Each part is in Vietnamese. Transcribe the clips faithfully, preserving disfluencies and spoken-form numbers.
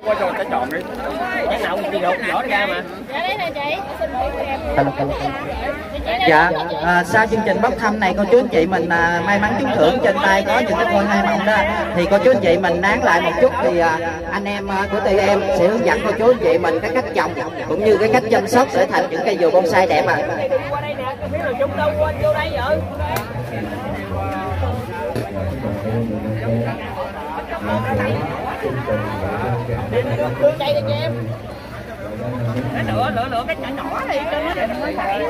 qua cho cái tròn đi. Cái nào đi đột rõ ra mà. Dạ đây nè chị. Dạ, à, sau chương trình bốc thăm này cô chú anh chị mình à, may mắn trúng thưởng trên tay có những cái phôi hai mộng đó, thì cô chú anh chị mình nán lại một chút thì à, anh em à, của tụi em sẽ hướng dẫn cô chú anh chị mình cái cách trồng cũng như cái cách chăm sóc để thành những cây dừa bonsai đẹp à. Qua đây nè, cái phía rồi chúng đâu quên vô đây vậy? Đưa cây đi cho em. Lựa lựa lựa cái nhỏ nhỏ đi cho nó đẹp mới phải.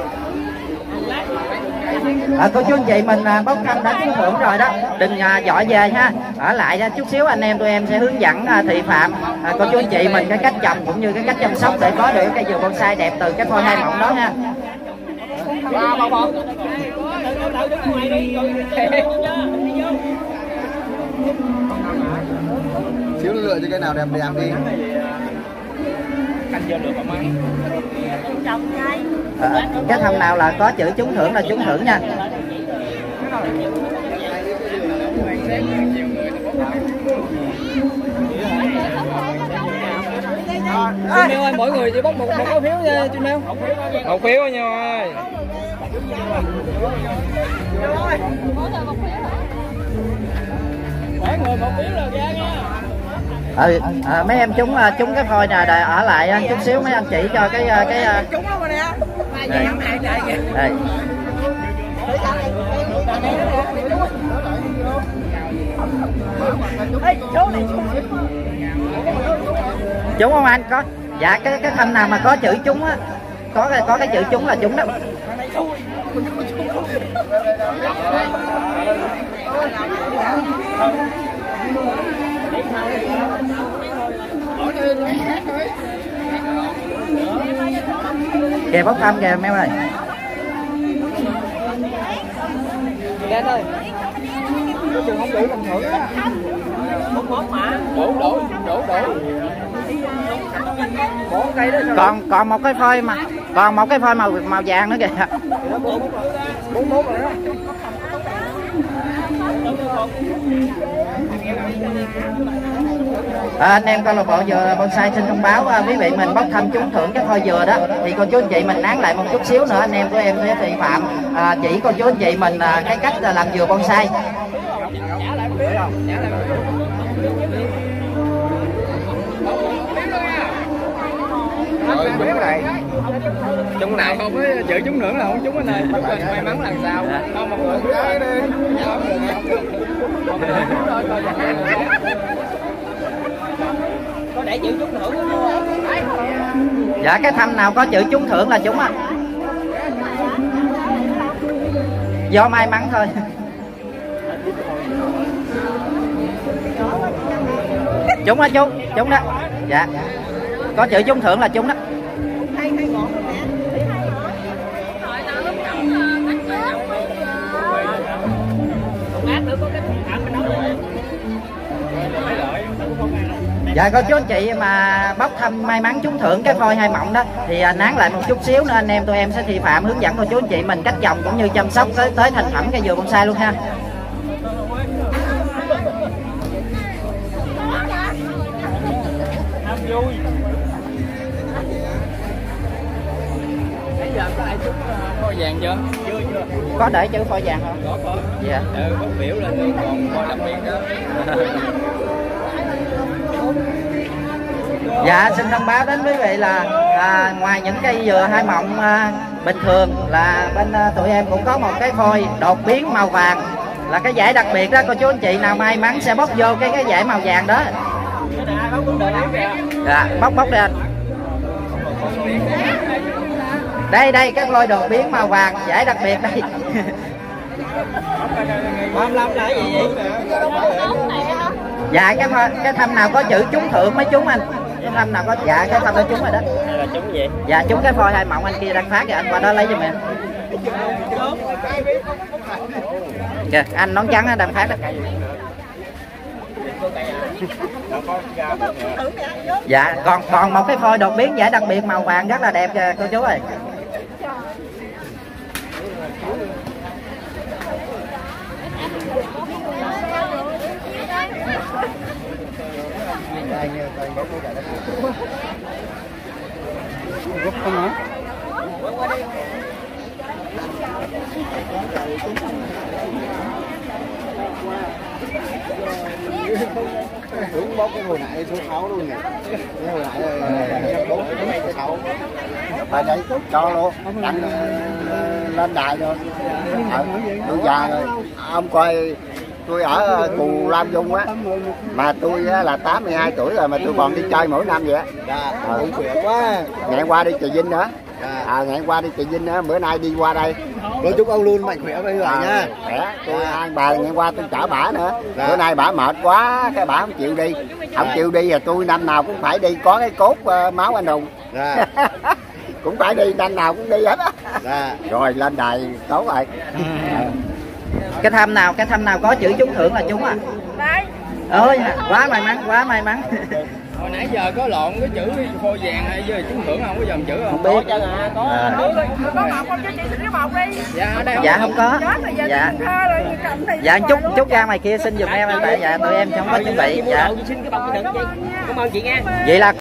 À, cô chú anh chị mình à, bốc thăm đã trúng thưởng rồi đó, đừng à, dội về ha, ở lại à, chút xíu anh em tụi em sẽ hướng dẫn à, thị phạm à, cô chú anh chị mình cái cách trồng cũng như cái cách chăm sóc để có được cây dừa bonsai đẹp từ cái phôi hai mộng đó nha. Xíu lựa cho cái nào đẹp đẹp đi. À, cái thăm nào là có chữ trúng thưởng là trúng thưởng nha. Chị Mèo ơi, mỗi người chỉ bóc một một phiếu nha chị Mèo. Một phiếu nha ơi. Mỗi người một phiếu là ra nha. Ừ, à, mấy em trúng trúng cái phôi nè, để ở lại chút xíu mấy anh chỉ cho cái cái trúng luôn rồi nè. Đây. Đây. Trúng không anh? Có. Dạ cái cái thăm nào mà có chữ trúng á, có cái có cái chữ trúng là trúng đó. Kìa bốc thăm kìa mấy ơi. Lên ơi. Trường không đủ làm thưởng á. Đổ đổ đổ đổ. Còn còn một cái phôi mà còn một cái phôi màu màu vàng nữa kìa. Bốn bốn rồi đó. À, anh em câu lạc bộ dừa bonsai xin thông báo à, quý vị mình bốc thăm trúng thưởng cái phôi dừa đó, thì cô chú anh chị mình nán lại một chút xíu nữa anh em của em sẽ thị phạm à, chỉ cô chú anh chị mình à, cái cách là làm dừa bonsai. Rồi, trúng cái này. Trúng nào không có chữ trúng thưởng là không trúng cái này. May mắn lần sau. Không một người cái đi. Có để chữ trúng thưởng đó. Dạ cái thăm nào có chữ trúng thưởng là trúng á. Do may mắn thôi. Trúng á chú, trúng đó. Dạ. Có chữ trúng thưởng là trúng đó. Dạ cô chú anh chị mà bốc thăm may mắn trúng thưởng cái phôi hai mộng đó thì nán lại một chút xíu nữa anh em tụi em sẽ thị phạm hướng dẫn cô chú anh chị mình cách trồng cũng như chăm sóc tới tới thành phẩm cây dừa bonsai luôn ha. Bây giờ có ai trúng phôi vàng chưa? Chưa chưa. Có để chữ phôi vàng không? Có có. Dạ. Ừ, bóc biểu lên đi, còn phôi đặc biệt đó. Dạ xin thông báo đến quý vị là à, ngoài những cây dừa hai mộng à, bình thường là bên à, tụi em cũng có một cái phôi đột biến màu vàng, là cái giải đặc biệt đó, cô chú anh chị nào may mắn sẽ bóc vô cái cái giải màu vàng đó. Dạ bóc bóc đi anh. Đây đây cái phôi đột biến màu vàng giải đặc biệt đây. ba mươi lăm là gì vậy? Dạ cái cái thăm nào có chữ trúng thưởng mới trúng anh. Cái thăm nào có dạ cái thăm nó trúng rồi đó. Là trúng gì? Dạ trúng cái phôi hai mộng anh kia đang phát kìa, anh qua đó lấy giùm em. Kìa anh nón trắng đang phát đó. Dạ còn còn một cái phôi đột biến giải đặc biệt màu vàng rất là đẹp kìa cô chú ơi. Không hả? Đúng bốc cái hồi nãy số sáu luôn nè. Cái hồi nãy bốn số sáu. Phải đấy, cho luôn. Đánh lên đài rồi. Tôi già rồi. Ông coi tôi ở Cù Lam Dung á, mà tôi là tám mươi hai tuổi rồi mà tôi còn đi chơi mỗi năm vậy á. Ừ. Quá. Ngày qua đi Trà Vinh nữa. À, ngày qua đi Trà Vinh nữa, bữa nay đi qua đây. Tôi chúc ông luôn mạnh khỏe bây giờ À, nha. khỏe. Tôi hai bà ngày qua tôi chở bả nữa. Bữa nay bả mệt quá, cái bả không chịu đi. Không chịu đi là tôi năm nào cũng phải đi, có cái cốt uh, máu anh hùng. Dạ. Cũng phải đi, năm nào cũng đi hết á. Dạ. Rồi lên đài tốt rồi. Cái thăm nào cái thăm nào có chữ trúng thưởng là trúng à? Đây. Ơi, quá may mắn, quá may mắn. Hồi nãy giờ có lộn cái chữ phôi vàng hay giờ trúng thưởng không có dòng chữ không? Không biết. Có à, có. À. Có bọc không cho chị xin cái bọc đi. Dạ ở đây không. Dạ không có. Chết rồi, giờ Dạ. chị thơ rồi, chị cầm thì Dạ chút chút ra ngoài kia xin giùm em tại dạ tụi em không có chuẩn bị. Dạ. xin cái bọc đựng chị. Cảm ơn chị nha. Vậy là